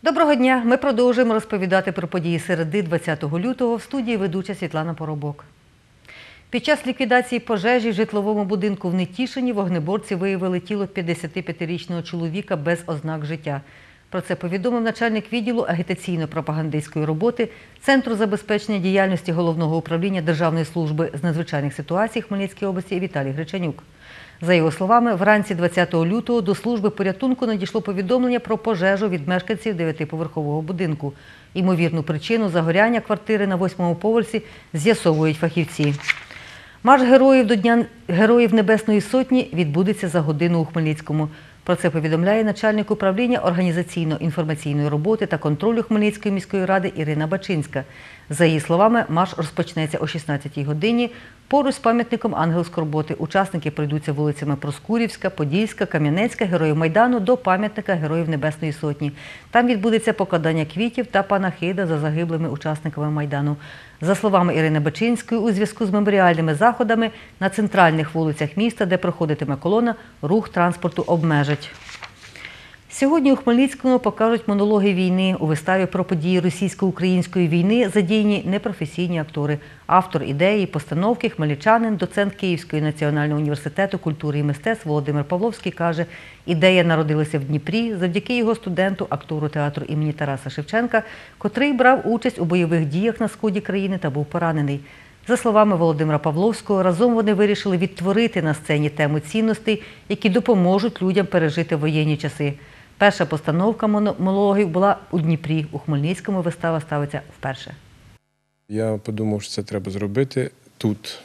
Доброго дня! Ми продовжуємо розповідати про події середи 20 лютого в студії ведуча Світлана Поробок. Під час ліквідації пожежі в житловому будинку в Нетішині вогнеборці виявили тіло 55-річного чоловіка без ознак життя. Про це повідомив начальник відділу агітаційно-пропагандистської роботи Центру забезпечення діяльності Головного управління Державної служби з надзвичайних ситуацій Хмельницької області Віталій Гречанюк. За його словами, вранці 20 лютого до служби порятунку надійшло повідомлення про пожежу від мешканців 9-поверхового будинку. Ймовірну причину загоряння квартири на 8-му поверсі з'ясовують фахівці. Марш героїв до Дня Героїв Небесної Сотні відбудеться за годину у Хмельницькому. Про це повідомляє начальник управління організаційно-інформаційної роботи та контролю Хмельницької міської ради Ірина Бачинська. За її словами, марш розпочнеться о 16-й годині. Поруч з пам'ятником «Ангел Скорботи» учасники пройдуться вулицями Проскурівська, Подільська, Кам'янецька, Героїв Майдану до пам'ятника Героїв Небесної Сотні. Там відбудеться покладання квітів та панахида за загиблими учасниками Майдану. За словами Ірини Бачинської, у зв'язку з меморіальними заходами на центральних вулицях міста, де проходитиме колона, рух транспорту обмежать. Сьогодні у Хмельницькому покажуть монологи війни. У виставі про події російсько-української війни задіяні непрофесійні актори. Автор ідеї, постановки, хмельничанин, доцент Київського національного університету культури і мистецтв Володимир Павловський каже, ідея народилася в Дніпрі завдяки його студенту, актору театру імені Тараса Шевченка, котрий брав участь у бойових діях на сході країни та був поранений. За словами Володимира Павловського, разом вони вирішили відтворити на сцені тему цінностей, які допоможуть людям пережити воєнні часи. Перша постановка монологів була у Дніпрі. У Хмельницькому вистава ставиться вперше. Я подумав, що це треба зробити тут.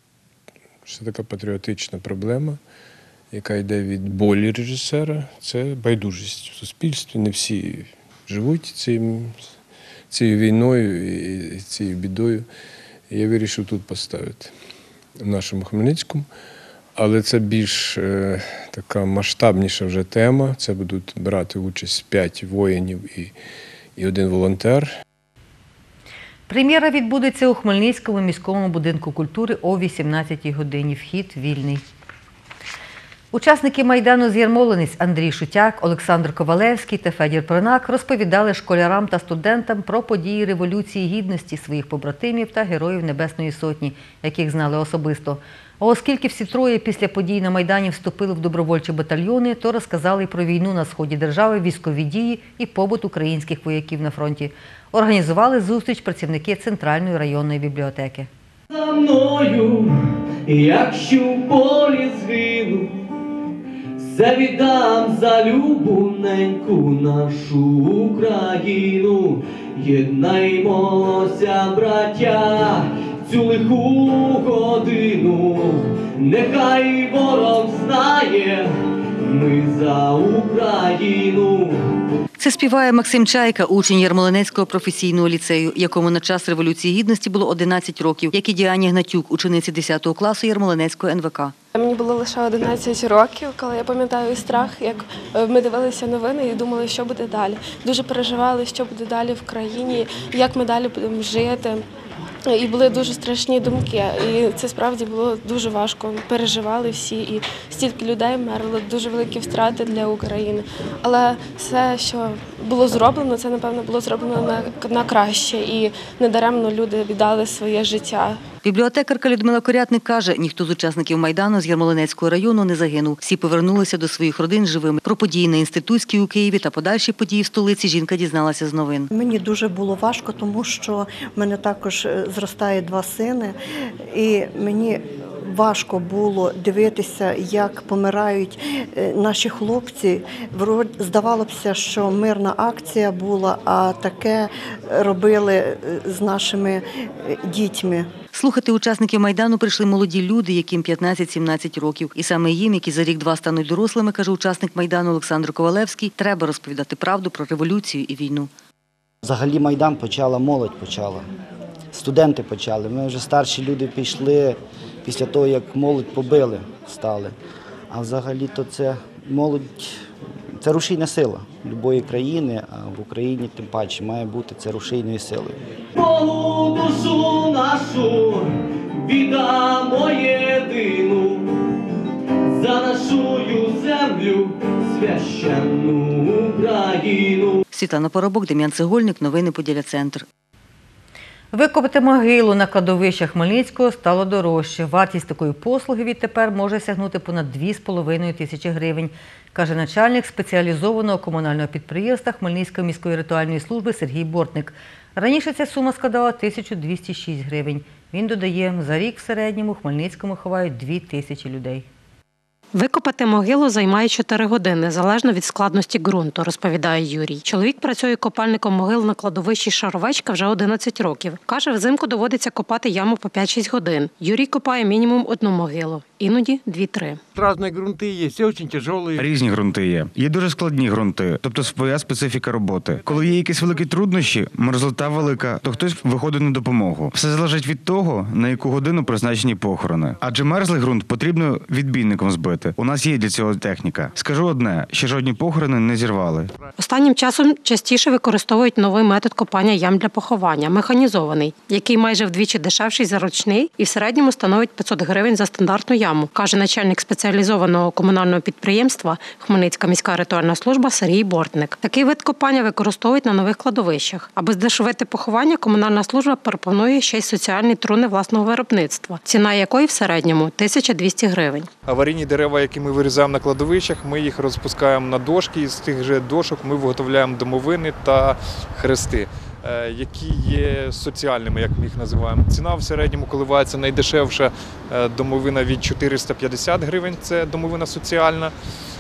Це така патріотична проблема, яка йде від болі режисера. Це байдужість в суспільстві. Не всі живуть цією війною і цією бідою. І я вирішив тут поставити, в нашому Хмельницькому. Але це більш така масштабніша вже тема. Це будуть брати участь 5 воїнів і 1 волонтер. Прем'єра відбудеться у Хмельницькому міському будинку культури о 18-й годині. Вхід вільний. Учасники Майдану з Ярмолинець Андрій Шутяк, Олександр Ковалевський та Федір Принак розповідали школярам та студентам про події Революції Гідності своїх побратимів та Героїв Небесної Сотні, яких знали особисто. А оскільки всі троє після подій на Майдані вступили в добровольчі батальйони, то розказали про війну на сході держави, військові дії і побут українських вояків на фронті. Організували зустріч працівники Центральної районної бібліотеки. За мною, якщо в полі згину, все віддам за любу неньку нашу Україну. Єднаймося, браття, цю лиху годину, нехай ворог знає, ми за Україну. Це співає Максим Чайка, учень Ярмолинецького професійного ліцею, якому на час Революції Гідності було 11 років, як і Діані Гнатюк, учениці 10 класу Ярмолинецького НВК. Мені було лише 11 років, коли я пам'ятаю страх, як ми дивилися новини і думали, що буде далі. Дуже переживали, що буде далі в країні, як ми далі будемо жити. І були дуже страшні думки, і це справді було дуже важко. Переживали всі, і стільки людей вмерло, дуже великі втрати для України. Але все, що було зроблено, це, напевно, було зроблено на краще, і недаремно люди віддали своє життя. Бібліотекарка Людмила Корятник каже, ніхто з учасників Майдану з Ярмолинецького району не загинув. Всі повернулися до своїх родин живими. Про події на Інститутській у Києві та подальші події в столиці жінка дізналася з новин. Мені дуже було важко, тому що в мене також зростає 2 сини, і мені важко було дивитися, як помирають наші хлопці. Здавалося б, що мирна акція була, а таке робили з нашими дітьми. Слухати учасників Майдану прийшли молоді люди, яким 15-17 років. І саме їм, які за рік-два стануть дорослими, каже учасник Майдану Олександр Ковалевський, треба розповідати правду про революцію і війну. Взагалі Майдан молодь почала, студенти почали. Ми вже старші люди пішли після того, як молодь побили, стали. А взагалі-то це молодь, це рушійна сила будь-якої країни, а в Україні тим паче має бути це рушійною силою. Богу душу нашу віддамо єдину, за нашу землю священну Україну. Світлана Поробок, Дем'ян Цегольник. Новини Поділля-Центр. Викопати могилу на кладовищах Хмельницького стало дорожче. Вартість такої послуги відтепер може сягнути понад 2,5 тисячі гривень, каже начальник спеціалізованого комунального підприємства Хмельницької міської ритуальної служби Сергій Бортник. Раніше ця сума складала 1206 гривень. Він додає, за рік в середньому в Хмельницькому ховають 2000 людей. Викопати могилу займає 4 години, залежно від складності ґрунту, розповідає Юрій. Чоловік працює копальником могил на кладовищі Шаровечка вже 11 років. Каже, взимку доводиться копати яму по 5-6 годин. Юрій копає мінімум 1 могилу, іноді 2-3. Різні ґрунти є, все дуже тяжелі. Різні ґрунти є. Є дуже складні ґрунти, тобто своя специфіка роботи. Коли є якісь великі труднощі, мерзлота велика, то хтось виходить на допомогу. Все залежить від того, на яку годину призначені похорони. Адже мерзлий ґрунт потрібно відбійником збити. У нас є для цього техніка. Скажу одне, ще жодні похорони не зірвали. Останнім часом частіше використовують новий метод копання ям для поховання – механізований, який майже вдвічі дешевший за ручний і в середньому становить 500 гривень за стандартну яму, каже начальник спеціалізованого комунального підприємства Хмельницька міська ритуальна служба Сергій Бортник. Такий вид копання використовують на нових кладовищах. Аби здешевити поховання, комунальна служба пропонує ще й соціальні труни власного виробництва, ціна якої в середньому 1200 гривень. Аварійні дерева, які ми вирізаємо на кладовищах, ми їх розпускаємо на дошки, і з тих же дошок ми виготовляємо домовини та хрести, які є соціальними, як ми їх називаємо. Ціна в середньому коливається, найдешевша домовина від 450 гривень, це домовина соціальна.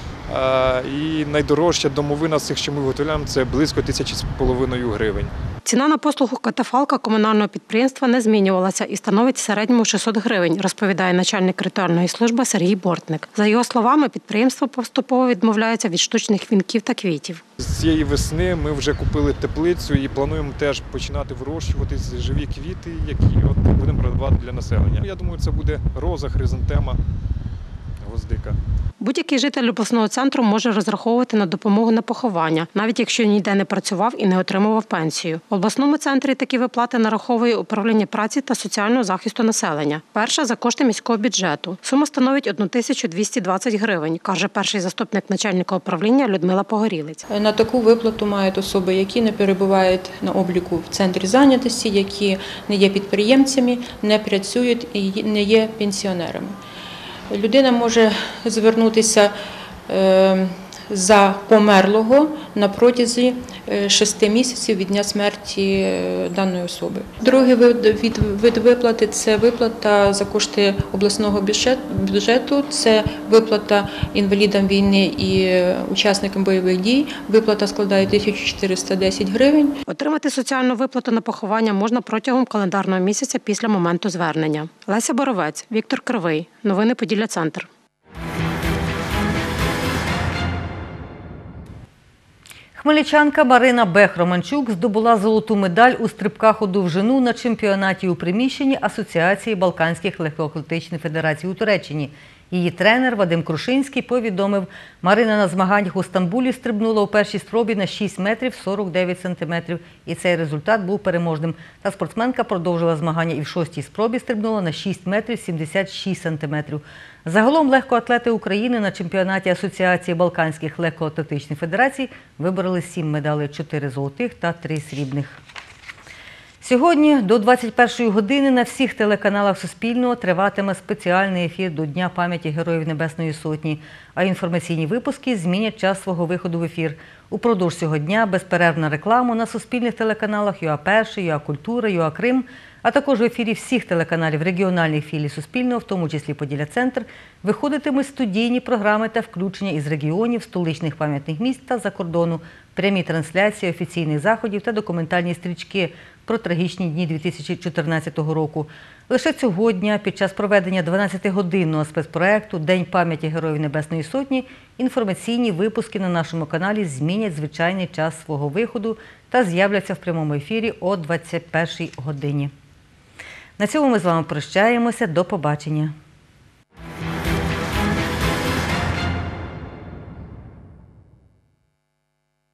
І найдорожча домовина з цих, що ми виготовляємо, це близько 1500 гривень. Ціна на послугу катафалка комунального підприємства не змінювалася і становить в середньому 600 гривень, розповідає начальник ритуальної служби Сергій Бортник. За його словами, підприємство поступово відмовляється від штучних вінків та квітів. З цієї весни ми вже купили теплицю і плануємо теж починати вирощувати живі квіти, які будемо продавати для населення. Я думаю, це буде роза, хризантема, гвоздика. Будь-який житель обласного центру може розраховувати на допомогу на поховання, навіть якщо ніде не працював і не отримував пенсію. В обласному центрі такі виплати нараховує управління праці та соціального захисту населення. Перша – за кошти міського бюджету. Сума становить 1220 гривень, каже перший заступник начальника управління Людмила Погорілець. На таку виплату мають особи, які не перебувають на обліку в центрі зайнятості, які не є підприємцями, не працюють і не є пенсіонерами. Людина може звернутися за померлого на протязі 6 місяців від дня смерті даної особи. Другий вид виплати – це виплата за кошти обласного бюджету, це виплата інвалідам війни і учасникам бойових дій. Виплата складає 1410 гривень. Отримати соціальну виплату на поховання можна протягом календарного місяця після моменту звернення. Леся Боровець, Віктор Кривий. Новини Поділля-Центр. Хмельничанка Марина Бех-Романчук здобула золоту медаль у стрибках у довжину на чемпіонаті у приміщенні Асоціації Балканських легкоатлетичних федерацій у Туреччині. Її тренер Вадим Крушинський повідомив, Марина на змаганнях у Стамбулі стрибнула у першій спробі на 6 метрів 49 сантиметрів. І цей результат був переможним. Та спортсменка продовжила змагання і в 6-й спробі стрибнула на 6 метрів 76 сантиметрів. Загалом легкоатлети України на чемпіонаті Асоціації Балканських легкоатлетичних федерацій вибороли 7 медалей, 4 золотих та 3 срібних. Сьогодні до 21-ї години на всіх телеканалах Суспільного триватиме спеціальний ефір до Дня пам'яті Героїв Небесної Сотні, а інформаційні випуски змінять час свого виходу в ефір. Упродовж цього дня безперервна реклама на суспільних телеканалах ЮА-1, ЮА-Культура, ЮА-Крим, а також в ефірі всіх телеканалів регіональних філій Суспільного, в тому числі Поділля-Центр, виходитимуть студійні програми та включення із регіонів, столичних пам'ятних міст та за кордону, прямі трансляції офіційних заходів та документальні стрічки про трагічні дні 2014 року. Лише цього дня, під час проведення 12-годинного спецпроекту «День пам'яті Героїв Небесної Сотні», інформаційні випуски на нашому каналі змінять звичайний час свого виходу та з'являться в прямому ефірі о 21-й годині. На цьому ми з вами прощаємося. До побачення.